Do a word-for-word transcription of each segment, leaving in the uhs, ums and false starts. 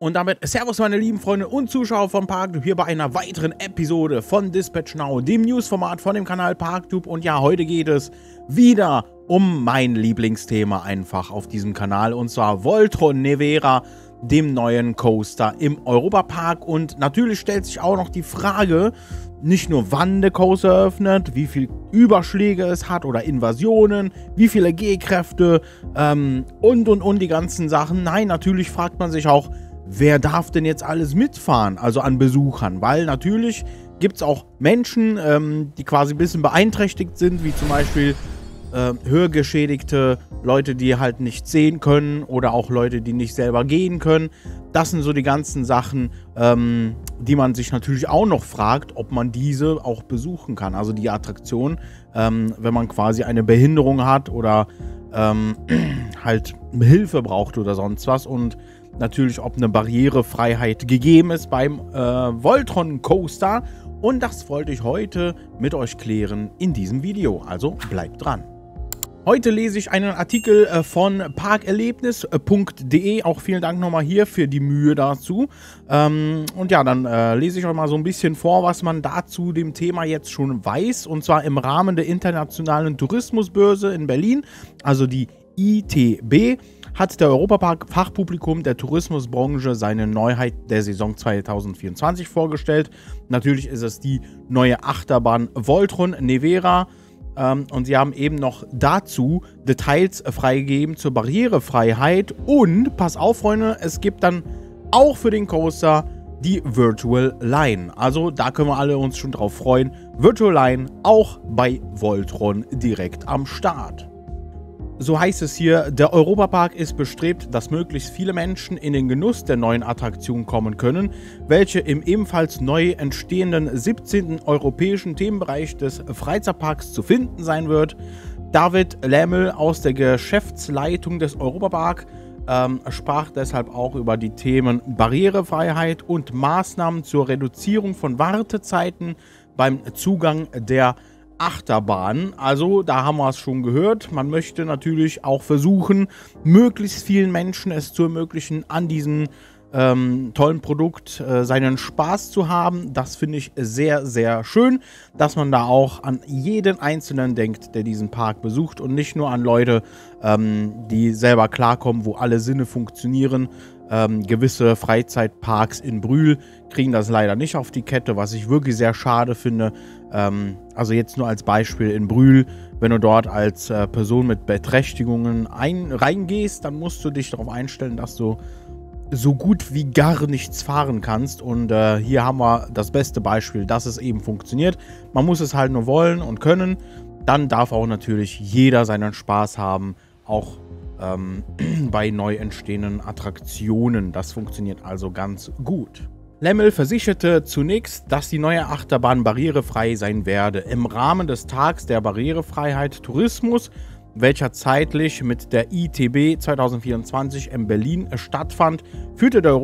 Und damit Servus meine lieben Freunde und Zuschauer von ParkTube hier bei einer weiteren Episode von Dispatch Now, dem Newsformat von dem Kanal ParkTube. Und ja, heute geht es wieder um mein Lieblingsthema einfach auf diesem Kanal, und zwar Voltron Nevera, dem neuen Coaster im Europapark. Und natürlich stellt sich auch noch die Frage, nicht nur wann der Coaster öffnet, wie viel Überschläge es hat oder Invasionen, wie viele G-Kräfte ähm, und und und die ganzen Sachen. Nein, natürlich fragt man sich auch, wer darf denn jetzt alles mitfahren, also an Besuchern? Weil natürlich gibt es auch Menschen, ähm, die quasi ein bisschen beeinträchtigt sind, wie zum Beispiel äh, hörgeschädigte Leute, die halt nicht sehen können, oder auch Leute, die nicht selber gehen können. Das sind so die ganzen Sachen, ähm, die man sich natürlich auch noch fragt, ob man diese auch besuchen kann. Also die Attraktion, ähm, wenn man quasi eine Behinderung hat oder ähm, halt Hilfe braucht oder sonst was. Und natürlich, ob eine Barrierefreiheit gegeben ist beim äh, Voltron Coaster. Und das wollte ich heute mit euch klären in diesem Video. Also bleibt dran. Heute lese ich einen Artikel äh, von parkerlebnis punkt de. Auch vielen Dank nochmal hier für die Mühe dazu. Ähm, und ja, dann äh, lese ich euch mal so ein bisschen vor, was man dazu dem Thema jetzt schon weiß. Und zwar im Rahmen der Internationalen Tourismusbörse in Berlin, also die I T B, hat der Europapark-Fachpublikum der Tourismusbranche seine Neuheit der Saison zweitausendvierundzwanzig vorgestellt. Natürlich ist es die neue Achterbahn Voltron Nevera. Ähm, und sie haben eben noch dazu Details freigegeben zur Barrierefreiheit. Und, pass auf Freunde, es gibt dann auch für den Coaster die Virtual Line. Also da können wir alle uns schon drauf freuen. Virtual Line auch bei Voltron direkt am Start. So heißt es hier, der Europapark ist bestrebt, dass möglichst viele Menschen in den Genuss der neuen Attraktion kommen können, welche im ebenfalls neu entstehenden siebzehnten europäischen Themenbereich des Freizeitparks zu finden sein wird. David Lämmel aus der Geschäftsleitung des Europapark ähm, sprach deshalb auch über die Themen Barrierefreiheit und Maßnahmen zur Reduzierung von Wartezeiten beim Zugang der Achterbahn. Also da haben wir es schon gehört, man möchte natürlich auch versuchen, möglichst vielen Menschen es zu ermöglichen, an diesem ähm, tollen Produkt äh, seinen Spaß zu haben. Das finde ich sehr, sehr schön, dass man da auch an jeden Einzelnen denkt, der diesen Park besucht, und nicht nur an Leute, ähm, die selber klarkommen, wo alle Sinne funktionieren. Ähm, gewisse Freizeitparks in Brühl kriegen das leider nicht auf die Kette, was ich wirklich sehr schade finde. Ähm, also jetzt nur als Beispiel in Brühl, wenn du dort als äh, Person mit Beträchtigungen ein, reingehst, dann musst du dich darauf einstellen, dass du so gut wie gar nichts fahren kannst. Und äh, hier haben wir das beste Beispiel, dass es eben funktioniert. Man muss es halt nur wollen und können. Dann darf auch natürlich jeder seinen Spaß haben, auch Ähm, bei neu entstehenden Attraktionen. Das funktioniert also ganz gut. Lämmel versicherte zunächst, dass die neue Achterbahn barrierefrei sein werde. Im Rahmen des Tags der Barrierefreiheit Tourismus, welcher zeitlich mit der I T B zweitausendvierundzwanzig in Berlin stattfand, führte der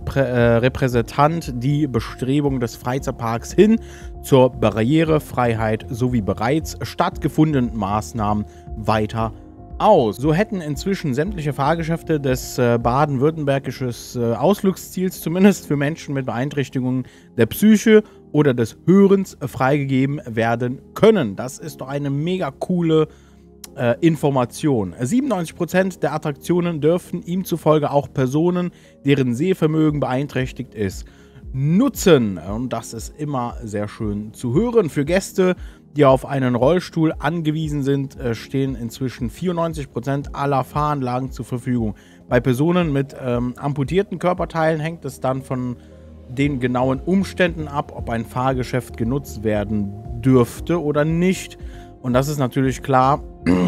Europapark-Repräsentant die Bestrebungen des Freizeitparks hin zur Barrierefreiheit sowie bereits stattgefundenen Maßnahmen weiter aus. So hätten inzwischen sämtliche Fahrgeschäfte des äh, baden-württembergischen äh, Ausflugsziels zumindest für Menschen mit Beeinträchtigungen der Psyche oder des Hörens äh, freigegeben werden können. Das ist doch eine mega coole äh, Information. siebenundneunzig Prozent der Attraktionen dürfen ihm zufolge auch Personen, deren Sehvermögen beeinträchtigt ist, nutzen. Und das ist immer sehr schön zu hören. Für Gäste, die auf einen Rollstuhl angewiesen sind, stehen inzwischen vierundneunzig Prozent aller Fahranlagen zur Verfügung. Bei Personen mit ähm, amputierten Körperteilen hängt es dann von den genauen Umständen ab, ob ein Fahrgeschäft genutzt werden dürfte oder nicht. Und das ist natürlich klar,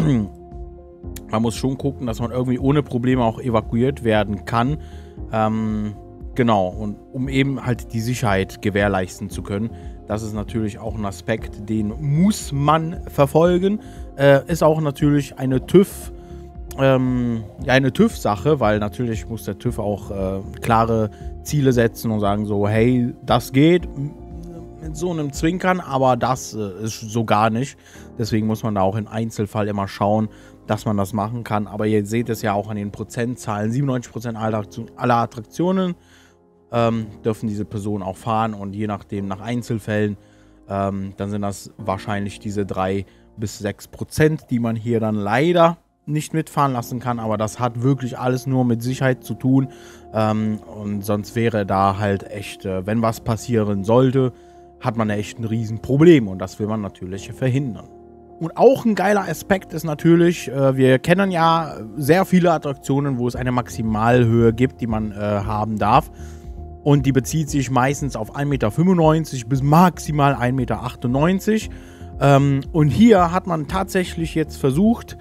man muss schon gucken, dass man irgendwie ohne Probleme auch evakuiert werden kann. Ähm, genau, und um eben halt die Sicherheit gewährleisten zu können. Das ist natürlich auch ein Aspekt, den muss man verfolgen. Äh, ist auch natürlich eine TÜV, ähm, ja, eine TÜV-Sache, weil natürlich muss der TÜV auch äh, klare Ziele setzen und sagen so, hey, das geht mit so einem Zwinkern, aber das äh, ist so gar nicht. Deswegen muss man da auch im Einzelfall immer schauen, dass man das machen kann. Aber ihr seht es ja auch an den Prozentzahlen. siebenundneunzig Prozent aller Attraktionen ähm, dürfen diese Personen auch fahren und je nachdem nach Einzelfällen, ähm, dann sind das wahrscheinlich diese drei bis sechs Prozent, die man hier dann leider nicht mitfahren lassen kann, aber das hat wirklich alles nur mit Sicherheit zu tun, ähm, und sonst wäre da halt echt, äh, wenn was passieren sollte, hat man echt ein Riesenproblem und das will man natürlich verhindern. Und auch ein geiler Aspekt ist natürlich, äh, wir kennen ja sehr viele Attraktionen, wo es eine Maximalhöhe gibt, die man äh, haben darf. Und die bezieht sich meistens auf ein Meter fünfundneunzig bis maximal ein Meter achtundneunzig. Ähm, und hier hat man tatsächlich jetzt versucht,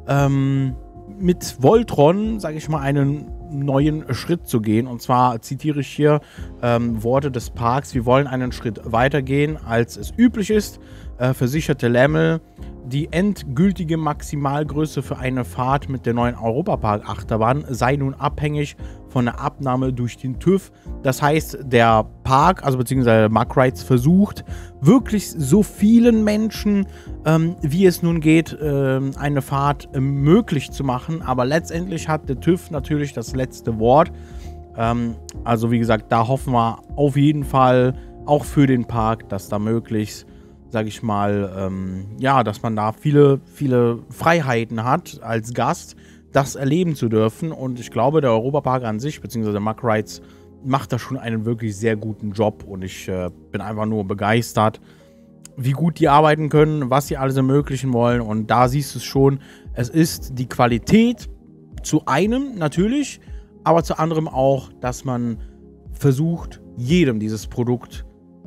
ähm, mit Voltron, sage ich mal, einen neuen Schritt zu gehen. Und zwar zitiere ich hier ähm, Worte des Parks: Wir wollen einen Schritt weitergehen, als es üblich ist, äh, versicherte Lämmel. Die endgültige Maximalgröße für eine Fahrt mit der neuen Europapark-Achterbahn sei nun abhängig von der Abnahme durch den TÜV. Das heißt, der Park, also beziehungsweise Mack Rides, versucht wirklich so vielen Menschen, ähm, wie es nun geht, ähm, eine Fahrt äh, möglich zu machen. Aber letztendlich hat der TÜV natürlich das letzte Wort. Ähm, also wie gesagt, da hoffen wir auf jeden Fall auch für den Park, dass da möglichst, sage ich mal, ähm, ja, dass man da viele, viele Freiheiten hat, als Gast das erleben zu dürfen. Und ich glaube, der Europapark an sich, beziehungsweise Mack Rides, macht da schon einen wirklich sehr guten Job. Und ich äh, bin einfach nur begeistert, wie gut die arbeiten können, was sie alles ermöglichen wollen. Und da siehst du es schon, es ist die Qualität zu einem natürlich, aber zu anderem auch, dass man versucht, jedem dieses Produkt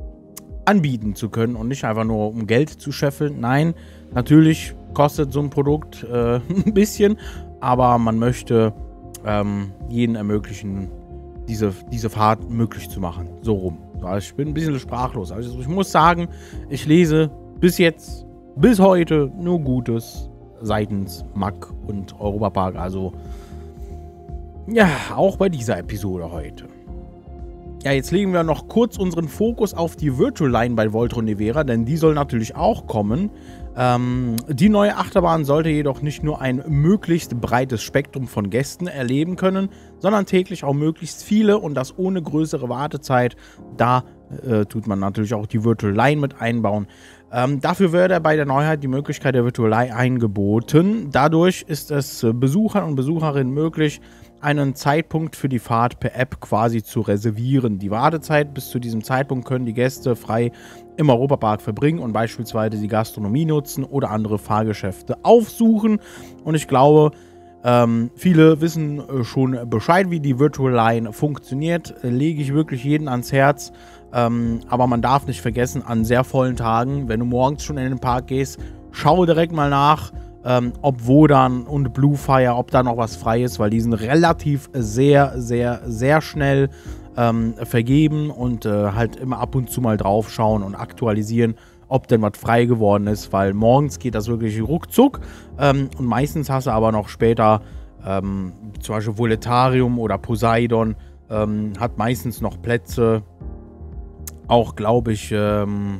anbieten zu können und nicht einfach nur um Geld zu scheffeln. Nein, natürlich kostet so ein Produkt äh, ein bisschen, aber man möchte ähm, jeden ermöglichen, diese, diese Fahrt möglich zu machen. So rum. Also ich bin ein bisschen sprachlos. Also ich muss sagen, ich lese bis jetzt, bis heute nur Gutes seitens Mack und Europapark. Also ja, auch bei dieser Episode heute. Ja, jetzt legen wir noch kurz unseren Fokus auf die Virtual Line bei Voltron Nevera, denn die soll natürlich auch kommen. Ähm, die neue Achterbahn sollte jedoch nicht nur ein möglichst breites Spektrum von Gästen erleben können, sondern täglich auch möglichst viele und das ohne größere Wartezeit. Da äh, tut man natürlich auch die Virtual Line mit einbauen. Ähm, dafür würde bei der Neuheit die Möglichkeit der Virtual Line eingeboten. Dadurch ist es Besuchern und Besucherinnen möglich, einen Zeitpunkt für die Fahrt per App quasi zu reservieren. Die Wartezeit bis zu diesem Zeitpunkt können die Gäste frei im Europapark verbringen und beispielsweise die Gastronomie nutzen oder andere Fahrgeschäfte aufsuchen. Und ich glaube, ähm, viele wissen äh, schon Bescheid, wie die Virtual Line funktioniert. Äh, lege ich wirklich jeden ans Herz. Ähm, aber man darf nicht vergessen, an sehr vollen Tagen, wenn du morgens schon in den Park gehst, schau direkt mal nach, Ähm, ob Wodan und Bluefire, ob da noch was frei ist, weil die sind relativ sehr, sehr, sehr schnell ähm, vergeben und äh, halt immer ab und zu mal drauf schauen und aktualisieren, ob denn was frei geworden ist, weil morgens geht das wirklich ruckzuck ähm, und meistens hast du aber noch später ähm, zum Beispiel Voletarium oder Poseidon ähm, hat meistens noch Plätze, auch glaube ich ähm,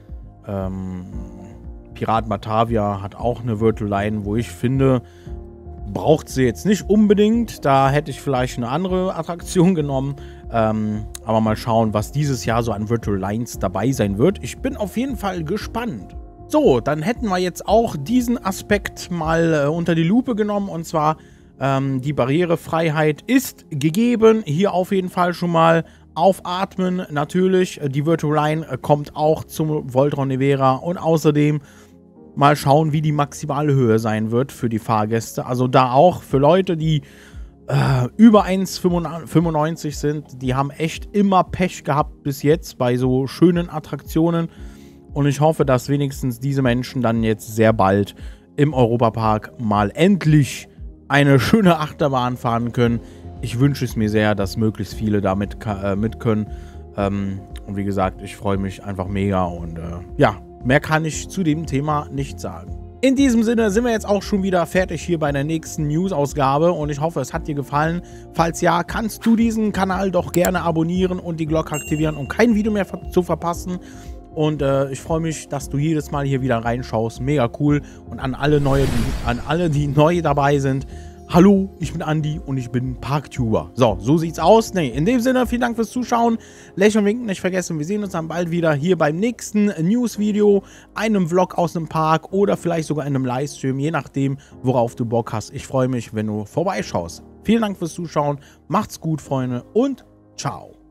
ähm, Pirat Batavia hat auch eine Virtual Line, wo ich finde, braucht sie jetzt nicht unbedingt. Da hätte ich vielleicht eine andere Attraktion genommen. Ähm, aber mal schauen, was dieses Jahr so an Virtual Lines dabei sein wird. Ich bin auf jeden Fall gespannt. So, dann hätten wir jetzt auch diesen Aspekt mal äh, unter die Lupe genommen. Und zwar ähm, die Barrierefreiheit ist gegeben. Hier auf jeden Fall schon mal aufatmen. Natürlich, die Virtual Line äh, kommt auch zum Voltron Nevera. Und außerdem mal schauen, wie die maximale Höhe sein wird für die Fahrgäste. Also da auch für Leute, die äh, über eins Komma fünfundneunzig sind, die haben echt immer Pech gehabt bis jetzt bei so schönen Attraktionen. Und ich hoffe, dass wenigstens diese Menschen dann jetzt sehr bald im Europapark mal endlich eine schöne Achterbahn fahren können. Ich wünsche es mir sehr, dass möglichst viele da mit, äh, mit können. Ähm, und wie gesagt, ich freue mich einfach mega und äh, ja, mehr kann ich zu dem Thema nicht sagen. In diesem Sinne sind wir jetzt auch schon wieder fertig hier bei der nächsten News-Ausgabe und ich hoffe, es hat dir gefallen. Falls ja, kannst du diesen Kanal doch gerne abonnieren und die Glocke aktivieren, um kein Video mehr zu verpassen. Und äh, ich freue mich, dass du jedes Mal hier wieder reinschaust. Mega cool. Und an alle, neue, die, an alle, die neu dabei sind, hallo, ich bin Andi und ich bin Parktuber. So, so sieht's aus. Nee, in dem Sinne, vielen Dank fürs Zuschauen. Lächeln, winken, nicht vergessen. Wir sehen uns dann bald wieder hier beim nächsten News-Video, einem Vlog aus einem Park oder vielleicht sogar in einem Livestream, je nachdem, worauf du Bock hast. Ich freue mich, wenn du vorbeischaust. Vielen Dank fürs Zuschauen. Macht's gut, Freunde, und ciao.